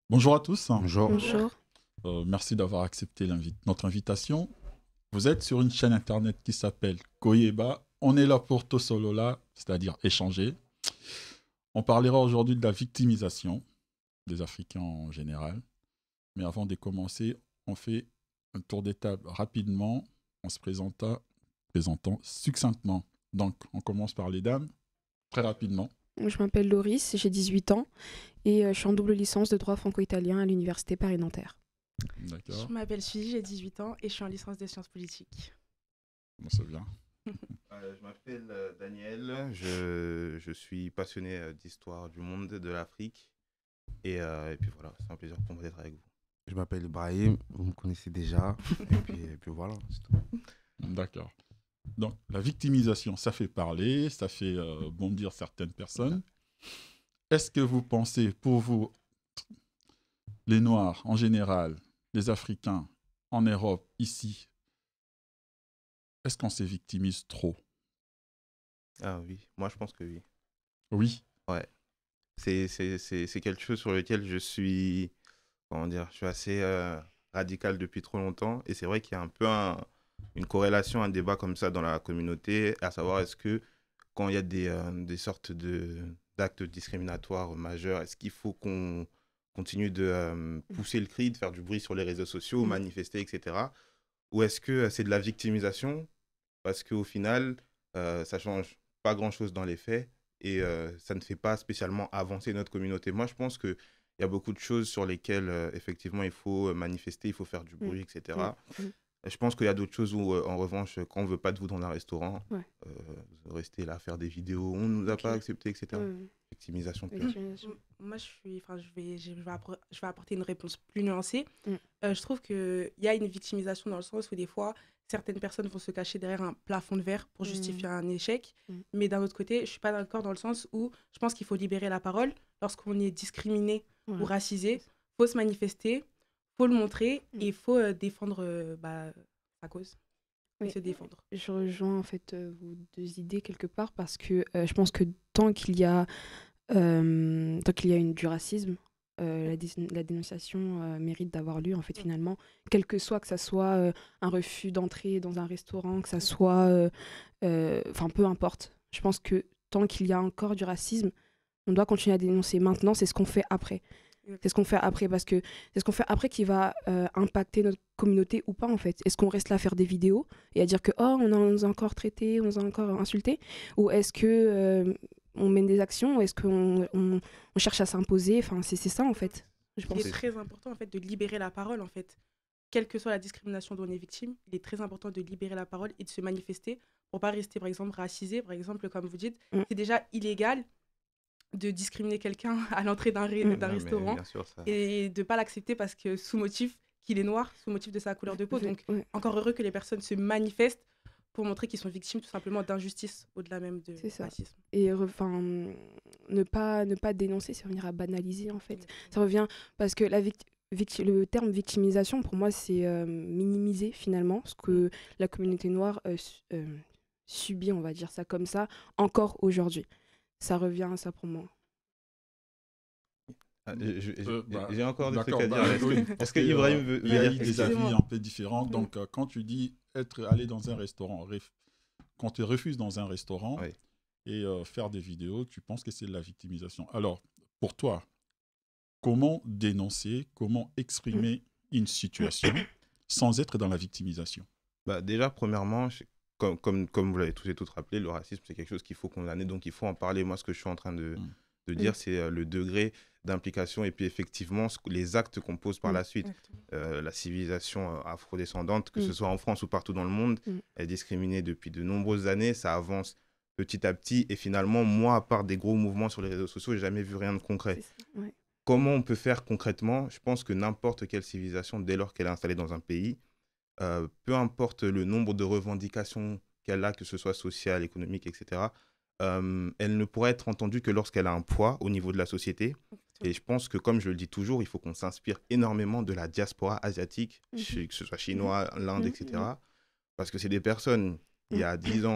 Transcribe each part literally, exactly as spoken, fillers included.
Bonjour à tous. Bonjour. Bonjour. Euh, merci d'avoir accepté l'invi- notre invitation. Vous êtes sur une chaîne internet qui s'appelle Koyeba. On est là pour Tosolola, c'est-à-dire échanger. On parlera aujourd'hui de la victimisation des Africains en général. Mais avant de commencer, on fait un tour des tables rapidement en se présentant, présentant succinctement. Donc, on commence par les dames, très rapidement. Je m'appelle Loris, j'ai dix-huit ans et euh, je suis en double licence de droit franco-italien à l'université Paris-Nanterre. D'accord, Je m'appelle Suzy, j'ai dix-huit ans et je suis en licence des sciences politiques. bon, c'est bien. Euh, je m'appelle euh, Daniel, je, je suis passionné euh, d'histoire du monde, de l'Afrique. Et, euh, et puis voilà, c'est un plaisir pour moi d'être avec vous. Je m'appelle Ibrahim, vous me connaissez déjà. et, puis, et puis voilà, c'est tout. D'accord. Donc, la victimisation, ça fait parler, ça fait euh, bondir certaines personnes. Est-ce que vous pensez, pour vous, les Noirs en général, les Africains en Europe, ici, est-ce qu'on se victimise trop? Ah oui, moi je pense que oui. Oui. Ouais. C'est, c'est, c'est, c'est quelque chose sur lequel je suis, comment dire, je suis assez euh, radical depuis trop longtemps. Et c'est vrai qu'il y a un peu un, une corrélation, un débat comme ça dans la communauté, à savoir est-ce que quand il y a des, euh, des sortes de, d'actes discriminatoires majeurs, est-ce qu'il faut qu'on continue de euh, pousser le cri, de faire du bruit sur les réseaux sociaux, Mm. manifester, et cetera. Ou est-ce que euh, c'est de la victimisation? Parce qu'au final, euh, ça change pas grand-chose dans les faits et euh, ça ne fait pas spécialement avancer notre communauté. Moi, je pense qu'il y a beaucoup de choses sur lesquelles, euh, effectivement, il faut manifester, il faut faire du bruit, et cetera. Mm. Mm. Je pense qu'il y a d'autres choses où, euh, en revanche, quand on ne veut pas de vous dans un restaurant, Ouais. euh, vous restez là à faire des vidéos, on ne nous a Ok. pas accepté, et cetera. Ouais. Victimisation pure. Victimisation. M- Moi, je, suis, enfin, je, vais, je, vais appro- je vais apporter une réponse plus nuancée. Mm. Euh, je trouve qu'il y a une victimisation dans le sens où des fois, certaines personnes vont se cacher derrière un plafond de verre pour Mm. justifier un échec. Mm. Mais d'un autre côté, je ne suis pas d'accord dans le sens où je pense qu'il faut libérer la parole. Lorsqu'on est discriminé ou Voilà. racisé, il faut se manifester, il faut le montrer Mm. et il faut euh, défendre euh, bah, sa cause. Et Oui. se défendre. Je rejoins en fait euh, vos deux idées quelque part parce que euh, je pense que tant qu'il y a euh, tant qu'il y a une, du racisme, euh, la, dé- la dénonciation euh, mérite d'avoir lieu en fait finalement, quel que soit que ça soit euh, un refus d'entrée dans un restaurant, que ça soit, euh, euh, enfin peu importe. Je pense que tant qu'il y a encore du racisme, on doit continuer à dénoncer. Maintenant, c'est ce qu'on fait après. C'est ce qu'on fait après parce que c'est ce qu'on fait après qui va euh, impacter notre communauté ou pas en fait. Est-ce qu'on reste là à faire des vidéos et à dire que oh on, a, on nous a encore traité, on nous a encore insulté, ou est-ce que euh, on mène des actions, ou est-ce qu'on on, on cherche à s'imposer? Enfin c'est c'est ça en fait. Je pense. Il est très important en fait de libérer la parole en fait. Quelle que soit la discrimination dont on est victime, il est très important de libérer la parole et de se manifester pour pas rester par exemple racisé, par exemple comme vous dites, Mm. c'est déjà illégal de discriminer quelqu'un à l'entrée d'un, ré- Mm. d'un Non, mais restaurant bien sûr, ça. et de pas l'accepter parce que sous motif qu'il est noir, sous motif de sa couleur de peau. Donc Ouais, encore heureux que les personnes se manifestent pour montrer qu'ils sont victimes tout simplement d'injustice au-delà même de C'est ça. racisme. et enfin ne pas ne pas dénoncer, ça revenir à banaliser en fait. Ça revient parce que la vict- victi- le terme victimisation pour moi c'est euh, minimiser finalement ce que la communauté noire euh, su- euh, subit, on va dire ça comme ça, encore aujourd'hui. Ça revient à ça pour moi. Ah, je- je- Euh, bah, J'ai encore des trucs d'accord, à dire. bah, Est-ce que, oui. est-ce que Et, Ibrahim euh, veut, il y a veut eu dire des quelque avis chose? Excusez-moi. un peu différents. Mm. Donc, euh, quand tu dis être allé dans un restaurant, ref- quand tu refuses dans un restaurant Oui. et euh, faire des vidéos, tu penses que c'est de la victimisation. Alors, pour toi, comment dénoncer, comment exprimer une situation sans être dans la victimisation? Bah, déjà, premièrement, je- comme, comme, comme vous l'avez tous et toutes rappelé, le racisme, c'est quelque chose qu'il faut condamner, donc il faut en parler. Moi, ce que je suis en train de, Mm. de dire, c'est euh, le degré d'implication et puis effectivement ce que- les actes qu'on pose par Mm. la suite. Euh, la civilisation euh, afrodescendante, que Mm. ce soit en France ou partout dans le monde, Mm. est discriminée depuis de nombreuses années. Ça avance petit à petit et finalement, moi, à part des gros mouvements sur les réseaux sociaux, j'ai jamais vu rien de concret. C'est ça, ouais. Comment on peut faire concrètement? Je pense que n'importe quelle civilisation, dès lors qu'elle est installée dans un pays, euh, peu importe le nombre de revendications qu'elle a, que ce soit sociale, économique, et cetera, euh, elle ne pourra être entendue que lorsqu'elle a un poids au niveau de la société. Et je pense que, comme je le dis toujours, il faut qu'on s'inspire énormément de la diaspora asiatique, Mhm. chi- que ce soit chinois, l'Inde, Mhm. et cetera. Parce que c'est des personnes, il y a dix ans,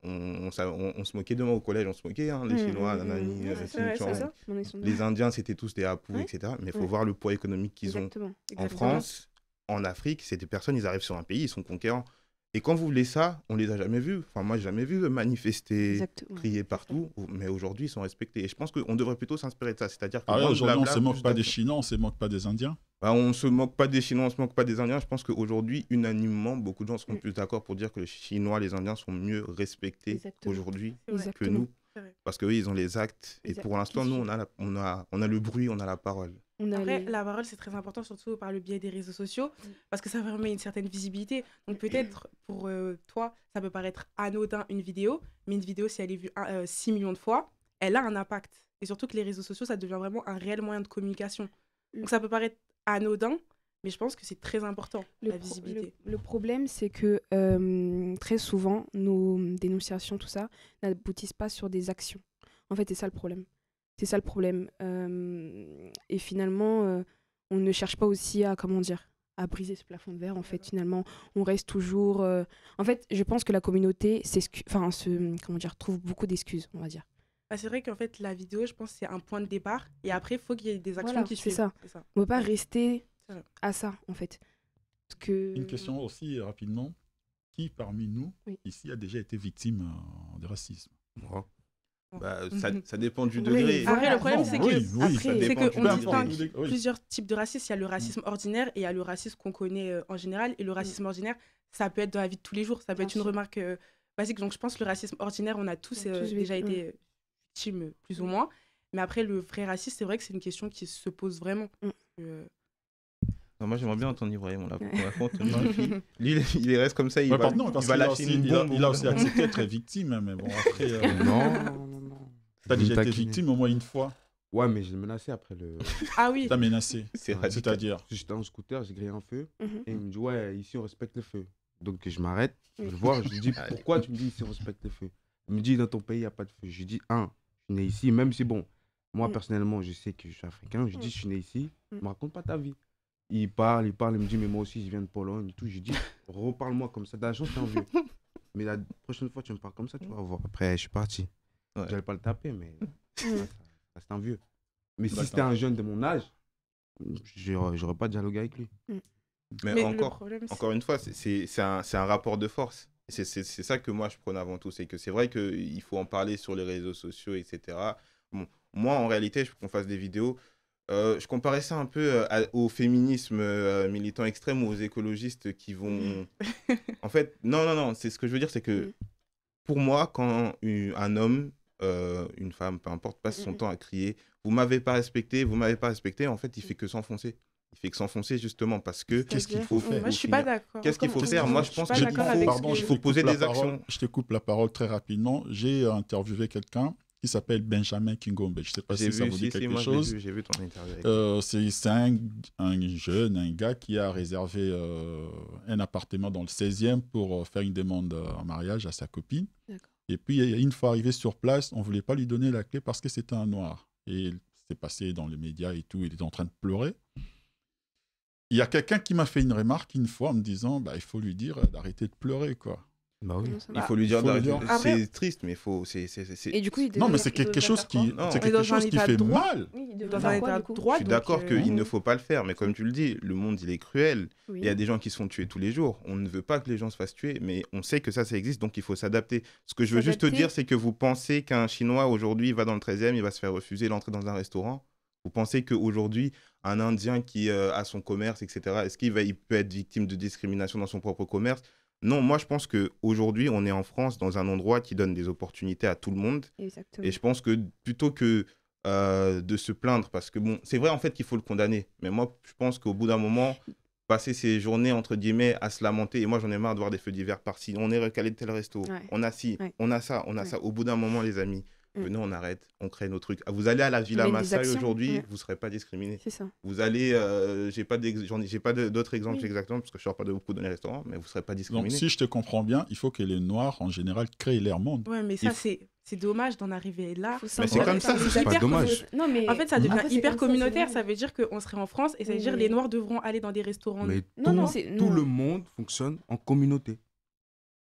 on, on, s'a- on- on se moquait de moi au collège, on se moquait, hein, les Mmh, Chinois, mmh, mmh, nanani, mmh. euh, Ouais, c'est Xi vrai, Jinping. c'est ça. Non, ils sont Les Indiens, c'était tous des Apu, Ouais. et cetera. Mais il faut Ouais. voir le poids économique qu'ils ont. Exactement. En Exactement. France, en Afrique, c'est des personnes, ils arrivent sur un pays, ils sont conquérants. Et quand vous voulez ça, on les a jamais vus. Enfin, moi, j'ai jamais vu manifester, Exactement. crier partout. Mais aujourd'hui, ils sont respectés. Et je pense qu'on devrait plutôt s'inspirer de ça. C'est-à-dire que Ah ouais, moins de aujourd'hui, on blabla, se moque plus pas des d'action. Chinois, on se moque pas des Indiens. Bah, on se moque pas des Chinois, on se moque pas des Indiens. Je pense qu'aujourd'hui, unanimement, beaucoup de gens seront Mm. plus d'accord pour dire que les Chinois, les Indiens sont mieux respectés Exactement. aujourd'hui C'est vrai. que Exactement. nous. C'est vrai. Parce qu'eux, ils ont les actes. Et Les pour actes l'instant, qui nous, on suivent. a, la- on, a, on a le bruit, on a la parole. On a Après, les- la parole, c'est très important, surtout par le biais des réseaux sociaux, Mm. parce que ça permet une certaine visibilité. Donc peut-être pour euh, toi, ça peut paraître anodin une vidéo, mais une vidéo, si elle est vue six millions de fois, elle a un impact. Et surtout que les réseaux sociaux, ça devient vraiment un réel moyen de communication. Mm. Donc ça peut paraître anodin, mais je pense que c'est très important, Le, la pro- visibilité. le- le problème, c'est que euh, très souvent, nos dénonciations, tout ça, n'aboutissent pas sur des actions. En fait, c'est ça le problème. C'est ça le problème. Euh, et finalement, euh, on ne cherche pas aussi à, comment dire, à briser ce plafond de verre. En fait, finalement, on reste toujours... euh, En fait, je pense que la communauté s'excu- enfin, se, comment dire, trouve beaucoup d'excuses, on va dire. Bah, c'est vrai qu'en fait, la vidéo, je pense que c'est un point de départ, et après, il faut qu'il y ait des actions Voilà, qui c'est suivent. ça. C'est ça. On ne peut pas rester C'est vrai. à ça, en fait. Parce que... Une question aussi, euh, rapidement. Qui parmi nous, Oui. ici, a déjà été victime euh, de racisme? Moi. Bah, ça, ça dépend du Oui, degré. voilà. Après, le problème, Non, c'est oui, que oui, après, ça c'est c'est dépend qu'on du Peu degré. importe. distingue Oui. plusieurs types de racisme. Il y a le racisme ordinaire et il y a le racisme qu'on connaît euh, en général. Et le racisme ordinaire, ça peut être dans la vie de tous les jours. Ça peut Bien être une sûr. remarque euh, basique. Donc, je pense que le racisme ordinaire, on a tous, On a euh, tous vécu, déjà ouais. été euh, victimes, euh, plus ou moins. Mais après, le vrai racisme, c'est vrai que c'est une question qui se pose vraiment. Mm. Euh, Non, moi, j'aimerais bien entendre Ibrahim. On l'a Ouais. on l'a pas entendu. Lui, il, il reste comme ça. Il Ouais, va, pardon, il parce va qu'il a lâcher aussi, une il a- bombe. il a au aussi bout d'un moment. accepté d'être victime, hein, mais bon, après, euh, Non, non, non, non. t'as Vous déjà me été taquinez. victime au moins une fois. Ouais, mais je l'ai menacé après le. Ah oui, T'as menacé. C'est Ouais. radical. C'est-à-dire, J'étais en scooter, j'ai grillé un feu. Mhm. Et il me dit, ouais, ici on respecte le feu. Donc je m'arrête, je Oui. le vois, je lui dis, Allez. pourquoi tu me dis ici on respecte le feu? Il me dit, dans ton pays, il n'y a pas de feu. Je lui dis, un, je suis né ici, même si bon, moi Mm. personnellement, je sais que je suis africain, je Mm. dis, je suis né ici, Mm. me raconte pas ta vie. Il parle, il parle, il me dit, mais moi aussi, je viens de Pologne et tout. Je lui dis, reparle-moi comme ça, d'argent, c'est un vieux. Mais la prochaine fois, tu me parles comme ça, tu vas voir. Après, je suis parti. Ouais. J'allais pas le taper, mais Mm. ça, ça, c'est un vieux. Mais si D'accord. c'était un jeune de mon âge, j'aurais j'aurais pas dialogué avec lui. Mais, mais le encore, problème, c'est- encore une fois, c'est- c'est c'est un, c'est un rapport de force. Et C'est c'est- c'est ça que moi je prône avant tout. C'est que c'est vrai qu'il faut en parler sur les réseaux sociaux, et cetera. Bon, moi, en réalité, je veux qu'on fasse des vidéos. Euh, je comparais ça un peu euh, à- au féminisme euh, militant extrême ou aux écologistes qui vont. En fait, non, non, non. C'est ce que je veux dire, c'est que Mm. pour moi, quand une- un homme, euh, une femme, peu importe, passe son Mm, mm. temps à crier, vous m'avez pas respecté, vous m'avez pas respecté, en fait, il fait que s'enfoncer. Il fait que s'enfoncer justement parce que qu'est-ce qu'il C'est-à-dire, faut mm, faire Moi, je suis finir. pas d'accord. Qu'est-ce qu'il faut Comment- faire Moi, je suis pense pas que d'accord il faut- avec pardon, ce je que- faut te poser coupe la des parole- actions. Je te coupe la parole très rapidement. J'ai interviewé quelqu'un qui s'appelle Benjamin Kingombe. Je ne sais pas J'ai si ça vu, vous si, dit si, quelque moi, je l'ai chose. vu, j'ai vu ton interview. avec- Euh, c'est c'est un, un jeune, un gars qui a réservé euh, un appartement dans le seizième pour euh, faire une demande euh, en mariage à sa copine. D'accord. Et puis, une fois arrivé sur place, on ne voulait pas lui donner la clé parce que c'était un noir. Et c'est passé dans les médias et tout, il était en train de pleurer. Il y a quelqu'un qui m'a fait une remarque une fois en me disant bah, il faut lui dire d'arrêter de pleurer, quoi. Bah oui. Non, ça Il va. faut lui dire faut lui d'arrêter. dire. Après- C'est triste, mais il faut. c'est- c'est- c'est- c'est- Et du coup, il Non, mais devrait- c'est il quelque devrait chose faire qui, quoi Non. c'est On est quelque dans un chose qui état de fait droit. mal. Oui, il Dans devrait un faire quoi, état du de coup droit. Je suis donc, d'accord euh, qu'il Mhm. ne faut pas le faire, mais comme tu le dis, le monde, il est cruel. Oui. Il y a des gens qui se font tuer tous les jours. On ne veut pas que les gens se fassent tuer, mais on sait que ça, ça existe, donc il faut s'adapter. Ce que je veux juste te S'adapter. dire, c'est que vous pensez qu'un Chinois, aujourd'hui, va dans le treizième, il va se faire refuser l'entrée dans un restaurant. Vous pensez qu'aujourd'hui, un Indien qui euh, a son commerce, et cetera, est-ce qu'il va, il peut être victime de discrimination dans son propre commerce? Non, moi, je pense qu'aujourd'hui, on est en France, dans un endroit qui donne des opportunités à tout le monde. Exactement. Et je pense que plutôt que euh, de se plaindre, parce que bon, c'est vrai en fait qu'il faut le condamner, mais moi je pense qu'au bout d'un moment, passer ses journées entre guillemets à se lamenter, et moi j'en ai marre de voir des feux divers par-ci, on est recalé de tel resto, Ouais. on a ci, Ouais. on a ça, on a Ouais. ça. Au bout d'un moment, les amis, Mm. venez, on arrête, on crée nos trucs. Ah, vous allez à la Villa mène des Massaï actions, aujourd'hui, ouais. vous ne serez pas discriminés. C'est ça. Vous allez, euh, j'ai pas d'ex- j'en ai- j'ai pas de- d'autres exemples Oui. exactement, parce que je ne sors pas de beaucoup dans les restaurants, mais vous ne serez pas Donc, discriminés. si je te comprends bien, il faut que les Noirs, en général, créent leur monde. Ouais, mais Il ça, faut- c'est c'est dommage d'en arriver là. Faut Mais c'est s'imposer. comme ça, C'est c'est pas hyper dommage. communautaire. Non, mais En fait, ça devient après, c'est hyper comme ça, communautaire. c'est Ça veut dire qu'on serait en France et ça veut Oui, dire mais- les Noirs devront aller dans des restaurants. Mais Non, tout, non, c'est- tout non. le monde fonctionne en communauté.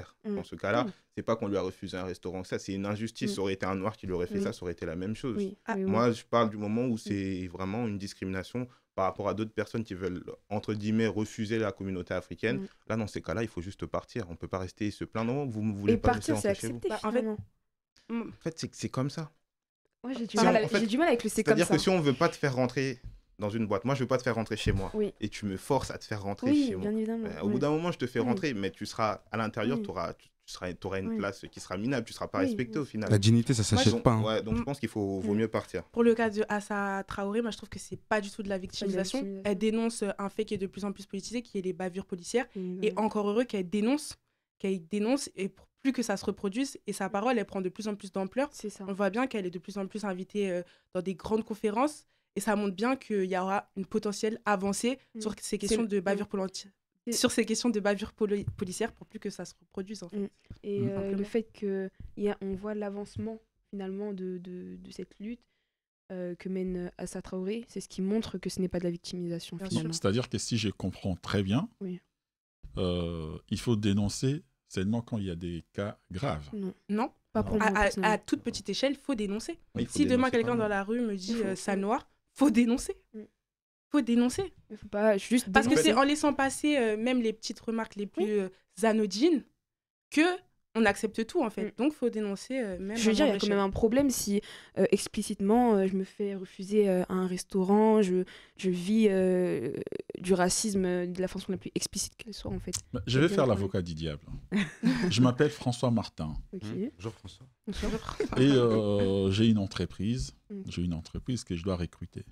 contraire. Mm. Dans ce cas-là, Mm. c'est pas qu'on lui a refusé un restaurant, ça, c'est une injustice. Mm. Ça aurait été un noir qui lui aurait fait Oui. ça, ça aurait été la même chose. Oui, Ah, oui, oui. Moi, je parle du moment où c'est vraiment une discrimination par rapport à d'autres personnes qui veulent, entre guillemets, refuser la communauté africaine. Mm. Là, dans ces cas-là, il faut juste partir. On ne peut pas rester et se plaindre. Non, vous ne voulez Et pas partir, rester c'est rentrer chez vous. accepté. Bah, en fait, finalement. Mm. En fait, c'est c'est comme ça. Ouais, j'ai du, Si mal on- avec- en fait, j'ai du mal avec le c'est comme C'est-à-dire ça. que si on ne veut pas te faire rentrer dans une boîte, moi, je ne veux pas te faire rentrer chez moi, Oui. et tu me forces à te faire rentrer Oui, chez moi. bien évidemment. Euh, au oui. bout d'un moment, je te fais Oui. rentrer, mais tu seras à l'intérieur, Oui. tu auras, tu, tu seras, auras une Oui. place qui sera minable, tu ne seras pas Oui, respecté oui. au final. La dignité, ça s'achète donc, pas. hein. ouais, donc je Mm. pense qu'il faut, vaut Mm. mieux partir. Pour le cas de Assa Traoré, moi je trouve que c'est pas du tout de la victimisation. victimisation. Elle dénonce un fait qui est de plus en plus politisé, qui est les bavures policières. Bien Et évidemment. encore heureux qu'elle dénonce, qu'elle dénonce, et pour plus que ça se reproduise, et sa parole, elle prend de plus en plus d'ampleur. C'est ça. On voit bien qu'elle est de plus en plus invitée euh, dans des grandes conférences, et ça montre bien qu'il y aura une potentielle avancée Mm. sur ces questions le- de bavures politi- C'est- sur ces questions de bavures poli- policières pour plus que ça se reproduise en fait. Mm. Et Mm. euh, le Simplement. fait qu'on voit l'avancement finalement de, de, de cette lutte euh, que mène Assa Traoré, c'est ce qui montre que ce n'est pas de la victimisation Bien finalement. C'est-à-dire que si je comprends très bien, Oui. euh, il faut dénoncer seulement quand il y a des cas graves. Non, Non, pas pour Non. à, moi. à- personnellement. à toute petite échelle, faut dénoncer. Oui, il faut Si demain dénoncer quelqu'un quand dans même. la rue me dit Il faut- euh, sale faut- noir, faut dénoncer. Mm. Faut dénoncer. Il faut pas juste Parce que dénoncer. c'est en laissant passer euh, même les petites remarques les plus euh, anodines que on accepte tout en fait. Mm. Donc faut dénoncer euh, même. Je veux à dire, il y a moindre quand même un problème si euh, explicitement euh, je me fais refuser euh, à un restaurant, je, je vis euh, du racisme euh, de la façon la plus explicite qu'elle soit en fait. Bah, Je vais bien faire quand même. l'avocat du diable. Je m'appelle François Martin Ok. Hum, Jean-François. Bonsoir. et euh, j'ai une entreprise. Mm. J'ai une entreprise que je dois recruter.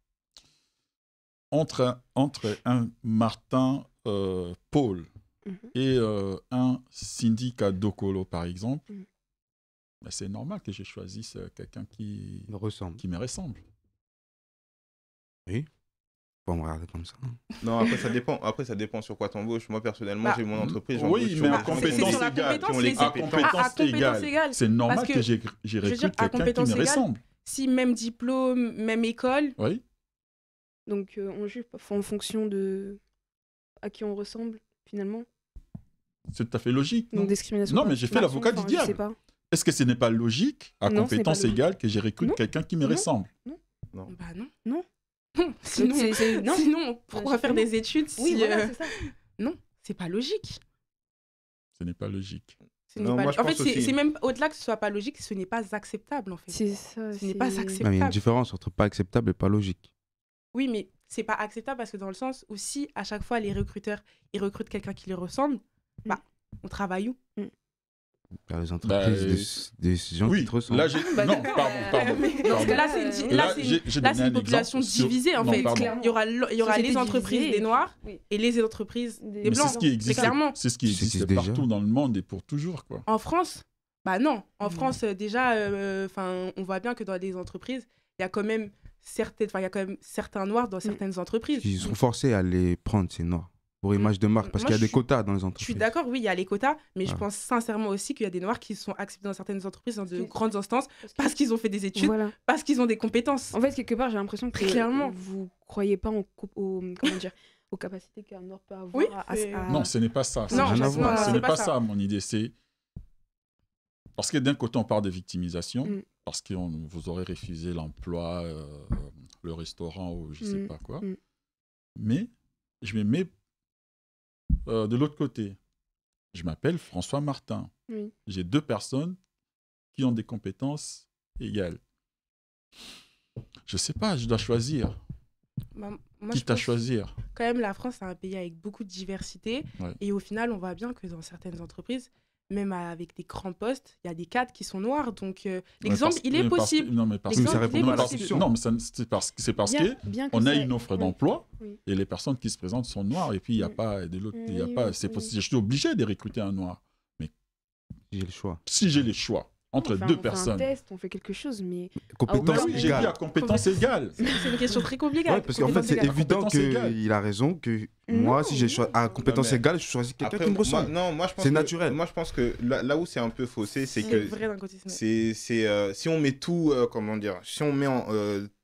Entre, entre un Martin euh, Paul Mhm. et euh, un syndicat Dokolo, par exemple, Mm. bah, c'est normal que je choisisse euh, quelqu'un qui, Il me ressemble. qui me ressemble. Faut me regarder comme ça. hein. Non, après ça dépend. Après ça dépend sur quoi t'embauches. Moi personnellement, Bah, j'ai mon entreprise. oui, j'embauche sur mais à des gens qui c'est compétence sur la ont- égale. qui ont compétence, les les- À compétences. compétence, À- à compétence égale. égale. C'est normal Parce que, que, j'ai j'ai veux dire, recrute à quelqu'un qui compétence me égale, ressemble. Si même diplôme, même école, Oui. Donc euh, on juge en fonction de à qui on ressemble finalement. C'est tout à fait logique. Donc Non, discrimination. Non, par mais j'ai fait façon, l'avocat du enfin, je sais diable. pas. Est-ce que ce n'est pas logique, à Non, ce n'est pas compétence logique. égale, que j'ai recrute Non. quelqu'un qui me Non. ressemble? Non. bah non. Non. Sinon, C'est- c'est- non. sinon pourquoi faire justement. des études Oui, si voilà, euh, c'est ça. non, c'est pas logique. Ce n'est pas logique. Ce n'est Non, pas moi, lo- je en fait, pense c'est aussi- c'est même au-delà que ce soit pas logique, ce n'est pas acceptable en fait. C'est ça. Ce n'est c'est- pas Ouais, mais il y a acceptable. une différence entre pas acceptable et pas logique. Oui, mais c'est pas acceptable parce que dans le sens où si à chaque fois les recruteurs ils recrutent quelqu'un qui les ressemble, bah on travaille où? Il y a les entreprises, Bah, des, des gens qui Oui, te ressemblent. là, j'ai... Bah, non, non. pardon, pardon. Mais parce que là c'est une, Euh, di- là, Là, c'est une- j'ai- j'ai là, donné c'est une un population exemple sur- divisée en Non, fait. pardon. Clairement. Il y aura, l- il y aura Société les entreprises divisée, des et noirs puis- oui. et les entreprises Des des Mais c'est blancs. ce qui existe, clairement. c'est ce qui Ça existe existe déjà. partout dans le monde et pour toujours, quoi. En France, bah non. En Mm. France, euh, déjà, euh, 'fin, on voit bien que dans les entreprises, il y a quand même certaines, 'fin, il y a quand même certains noirs dans certaines entreprises. Ils sont forcés à les prendre, ces noirs, pour image de marque, parce Moi, qu'il y a je des suis- quotas dans les Je suis entreprises. d'accord, oui, il y a les quotas, mais je Ah. pense sincèrement aussi qu'il y a des noirs qui sont acceptés dans certaines entreprises, dans de Parce que- grandes instances, Parce que- parce qu'ils ont fait des études, Voilà. parce qu'ils ont des compétences. En fait, quelque part, j'ai l'impression que Très clairement. vous croyez pas en co- aux, comment dire, aux capacités qu'un Nord peut avoir Oui, à, à- c'est- à- Non, ce n'est pas ça. Non, rien à je- voir. Ce c'est n'est pas pas ça. ça, mon idée. C'est parce que d'un côté, on parle de victimisation, Mm. parce que on- vous aurez refusé l'emploi, euh, le restaurant ou je ne sais Mm. pas quoi. Mm. Mais je me mets euh, de l'autre côté. Je m'appelle François Martin. Oui. J'ai deux personnes qui ont des compétences égales. Je ne sais pas, je dois choisir. Bah, moi, Qui je t'a pense choisir? quand même, la France, c'est un pays avec beaucoup de diversité. Ouais. Et au final, on voit bien que dans certaines entreprises, même avec des grands postes, il y a des cadres qui sont noirs. Donc, euh, l'exemple, Ouais, parce- il est mais parce- possible. non, mais parce Oui, mais que- ça L'exemple, répond il pas est à la possible. question. Non, mais ça- c'est parce, c'est parce que Bien- bien que on a ça- une offre oui. d'emploi Oui. et les personnes qui se présentent sont noires et puis il n'y a Oui. pas de l'autre, il y a Oui, pas, oui, c'est oui. possible. Je suis obligé de recruter un noir. J'ai le choix. Si j'ai les choix entre On fait un- deux on fait personnes. un test, on fait quelque chose, mais Compétence Ah, Oui, oui, j'ai dit à égale. compétence égale. C'est une question très compliquée. Ouais, parce qu'en fait, Compétence c'est égale. évident Compétence égale. qu'il a raison que Non, moi, si j'ai choisi à non. compétence Non, mais- égale, je choisis quelqu'un Après, qui me moi, ressemble. non, moi je pense C'est que- naturel. Moi je pense que là, là où c'est un peu faussé, c'est C'est que vrai d'un côté. c'est vrai. c'est, c'est, euh, si on met tout, euh, comment dire, si on met en, euh,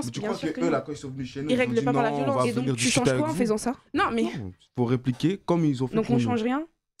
violence, Mais tu bien crois sûr que que eux, non. là, quand ils sont venus chez nous, Ils ils ont règlent dit pas par la non, on violence. va Et donc, venir tu discuter changes avec quoi en vous. faisant ça? Non, mais Non, il faut répliquer comme ils ont fait Donc, pour on nous. change rien?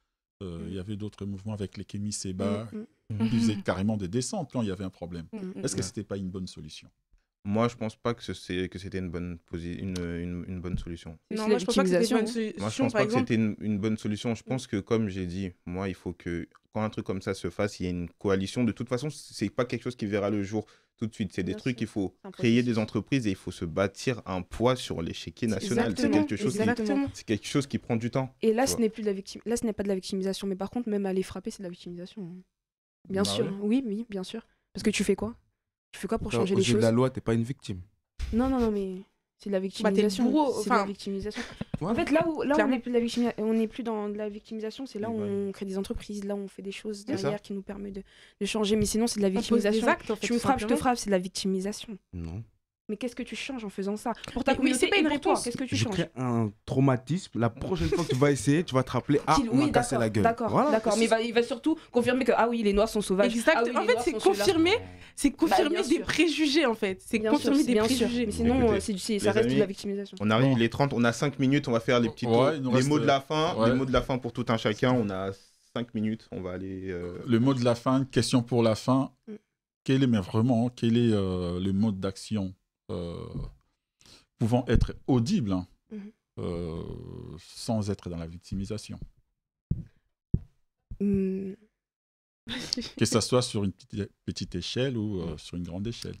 Euh, Il Mm. y avait d'autres mouvements avec les Kémy Seba. Mm, mm. qui faisaient carrément des descentes quand il y avait un problème. Mm, Est-ce que Ouais. c'était pas une bonne solution? Moi, je pense pas que ce- c'est- que c'était une bonne, posi- une, une, une bonne solution. C'est Non, la moi je pense pas que c'était une bonne victimisation, solution. Moi, je pense par pas que exemple, c'était une, une bonne solution. Je pense que, comme j'ai dit, moi, il faut que quand un truc comme ça se fasse, il y ait une coalition. De toute façon, c'est pas quelque chose qui verra le jour tout de suite. C'est des Bien trucs, sûr. il faut C'est un créer des processus. entreprises et il faut se bâtir un poids sur l'échiquier national. C'est Exactement, quelque chose qui, exactement. c'est quelque chose qui prend du temps. Et là, Tu ce vois. n'est plus de la victime. Là, ce n'est pas de la victimisation, mais par contre, même aller frapper, c'est de la victimisation. hein. Bien Bah sûr, ouais. oui, oui, bien sûr. Parce que tu fais quoi Tu fais quoi pour Genre, changer aux les yeux choses de la loi, t'es pas une victime. Non, non, non, mais c'est de la victimisation. bourreau, c'est de la enfin- victimisation. Ouais. En fait, là où, là où on Clairement. n'est plus de la victimi- on n'est plus dans de la victimisation, c'est là où Oui, voilà. on crée des entreprises, là où on fait des choses C'est ça. derrière qui nous permettent de, de changer. Mais sinon, c'est de la On pose des victimisation. actes en fait. Tu me tout frappes, je te simplement. frappe, c'est de la victimisation. Non. Mais qu'est-ce que tu changes en faisant ça Pour ta Mais oui, communauté c'est pas et une pour toi, réponse. qu'est-ce que tu Je changes crée un traumatisme. La prochaine fois que tu vas essayer, tu vas te rappeler, ah, Qu'il- on m'a oui, cassé d'accord, la gueule. D'accord, Voilà. d'accord. Mais il va, il va surtout confirmer que ah oui, les noirs sont sauvages. Exact. Ah oui, En les fait, noirs c'est sont ceux-là. confirmer, c'est confirmer bien des sûr. préjugés en fait. C'est Bien sûr, confirmer des bien sûr. préjugés. Mais sinon, Écoutez, euh, c'est- c'est- les ça reste de amis, la victimisation. On arrive Bon. les trente, on a cinq minutes, on va faire les petits Ouais, tours. il nous Les reste- mots de la fin, ouais. les mots de la fin pour tout un chacun. On a cinq minutes, on va aller. euh, Le mot de la fin, question pour la fin. Mm. Quel est, mais vraiment, quel est euh, le mode d'action euh, pouvant être audible hein, Mhm. euh, sans être dans la victimisation? Hmm, Que ce soit sur une petite, petite échelle ou euh, sur une grande échelle.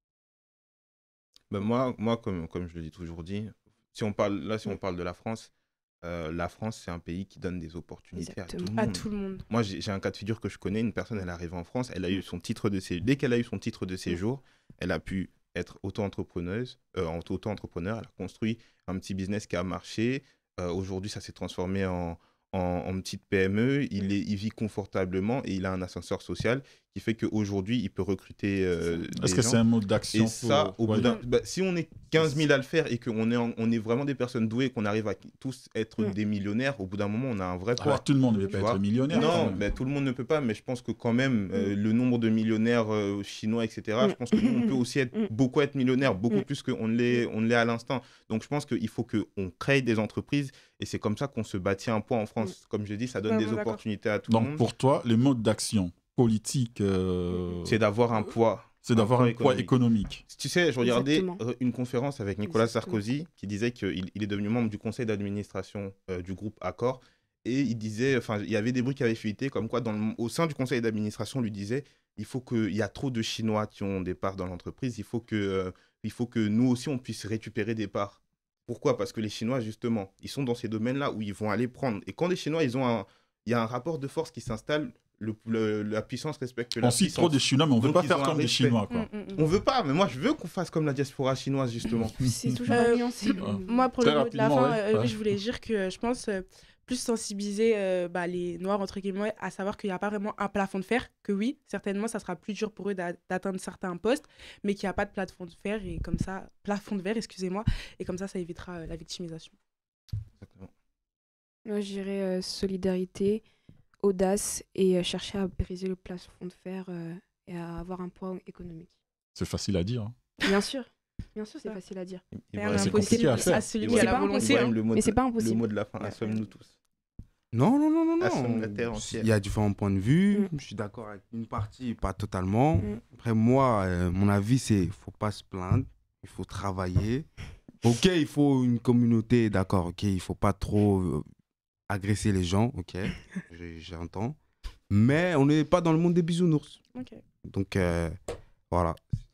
Ben moi, moi comme, comme je l'ai toujours dit, si on parle, là, si on parle de la France, euh, la France, c'est un pays qui donne des opportunités à tout le Exactement. À monde. tout le monde. Moi, j'ai j'ai un cas de figure que je connais. Une personne, elle arrive en France, elle a eu son titre de séjour. Dès qu'elle a eu son titre de séjour, elle a pu être auto-entrepreneuse, euh, auto-entrepreneur. Elle a construit un petit business qui a marché. Euh, Aujourd'hui, ça s'est transformé en, en, en petite P M E. Il, est, il vit confortablement et il a un ascenseur social qui fait qu'aujourd'hui, il peut recruter euh, Est-ce des que gens. c'est un mode d'action Et ça, pour- au ouais. bout d'un, bah, si on est quinze mille à le faire et qu'on est, en- on est vraiment des personnes douées et qu'on arrive à tous être Mm. des millionnaires, au bout d'un moment, on a un vrai Ah poids. bah, tout le monde ne peut Tu pas vois. être millionnaire. quand Non, même. mais tout le monde ne peut pas, mais je pense que quand même, euh, le nombre de millionnaires euh, chinois, et cetera, Mm. je pense que nous, on peut aussi être, Mm. beaucoup être millionnaire, beaucoup Mm. plus qu'on ne l'est on ne l'est à l'instant. Donc je pense qu'il faut qu'on crée des entreprises et c'est comme ça qu'on se bâtit un poids en France. Comme je dis, ça donne Ouais, des ouais, d'accord. opportunités à tout le Donc monde. pour toi, le mode d'action politique, euh, C'est d'avoir un poids. c'est d'avoir un un poids poids économique. Tu sais, je regardais Exactement. euh, une conférence avec Nicolas Exactement. Sarkozy qui disait qu'il il est devenu membre du conseil d'administration euh, du groupe Accor. Et il disait, enfin, il y avait des bruits qui avaient fuité, comme quoi, dans le- au sein du conseil d'administration, on lui disait, il faut que, il y a trop de Chinois qui ont des parts dans l'entreprise, il faut que, euh, il faut que nous aussi, on puisse récupérer des parts. Pourquoi? Parce que les Chinois, justement, ils sont dans ces domaines-là où ils vont aller prendre. Et quand les Chinois, ils ont un, il y a un rapport de force qui s'installe, le, le- la puissance respecte la On cite puissance. trop des Chinois, mais on ne veut Donc, pas ils faire ont un comme des respect. Chinois. Quoi. Mm, mm, mm. On veut pas, mais moi, je veux qu'on fasse comme la diaspora chinoise, justement. C'est toujours Euh, la nuance. Moi, pour Très le mot de la rapidement, fin, ouais. euh, Ouais. oui, je voulais dire que euh, je pense euh, plus sensibiliser euh, bah, les Noirs, entre guillemets, à savoir qu'il n'y a pas vraiment un plafond de fer, que oui, certainement, ça sera plus dur pour eux d'a- d'atteindre certains postes, mais qu'il n'y a pas de plafond de fer, et comme ça, plafond de verre, excusez-moi, et comme ça, ça évitera euh, la victimisation. Exactement. Moi, je dirais euh, solidarité, audace et euh, chercher à briser le plafond de fer euh, et à avoir un poids économique. C'est facile à dire. hein. Bien sûr, bien sûr, c'est Ça. facile à dire. Rien Ibrahim, c'est n'est compliqué à impossible faire. à celui Et qui a voilà. la C'est pas volonté. impossible. hein. le mot Mais de- c'est pas impossible. Le mot de la fin, assomme-nous tous. Non, non, non, non, Assomme la non. terre entière. Il y a différents points de vue. Mm. Je suis d'accord avec une partie, pas totalement. Mm. Après, moi, euh, mon avis, c'est qu'il ne faut pas se plaindre. Il faut travailler. Ok, il faut une communauté, d'accord. Ok, il ne faut pas trop euh, agresser les gens. Ok, j'ai- j'entends. Mais on n'est pas dans le monde des bisounours. Ok. Donc, euh, voilà.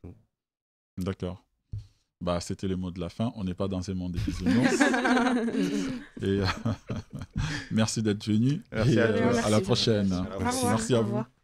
D'accord. Bah, c'était le mot de la fin. On n'est pas dans un monde des bisounours. Et euh, merci d'être venu. Merci Et, à euh, toi. à la Merci. prochaine. À la Merci, prochaine. merci à Au vous. revoir.